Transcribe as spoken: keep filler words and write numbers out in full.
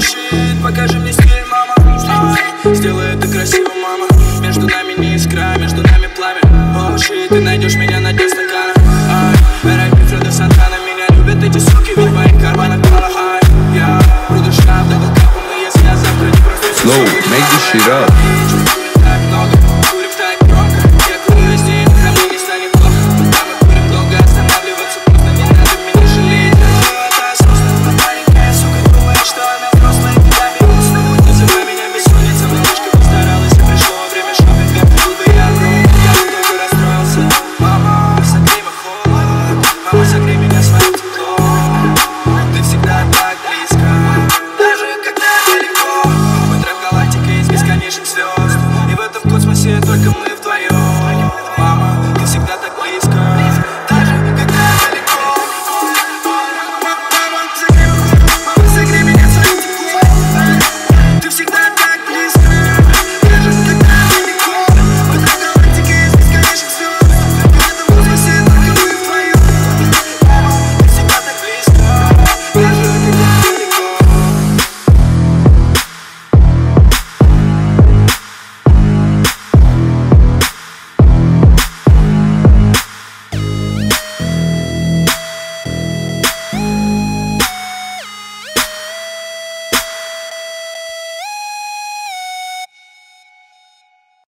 shit, покажи мне стиль, мама. Ай, сделай это красиво, мама. Между нами не искра, между нами пламя. О, shit, ты найдешь меня на дне стакана. Ай, рэп Фредо Сантана. Меня любят эти суки, ведь в моих карманах мало. Ай, я буду шкаф, дабл капом, и если я завтра не проснусь. Slow, make this shit up. Так много, курим так громко. Я курю везде, и ко мне не станет плохо. Пока мы курим долго, останавливаться поздно. Не надо меня жалеть. Это осознанно, маленькая сука думает, что она взрослая, когда меня уснуть. Называй меня бессонница, малышка постаралась, и пришло время шопинга. Был бы я вру, я бы только расстроился. Мама, согрей мой холод. Мама, согрей меня своим теплом. Ты всегда так близко, даже когда далеко. Мы трэп галактика из бесконечных звезд, и в этом космосе только мы вдвоем. Мама, ты всегда так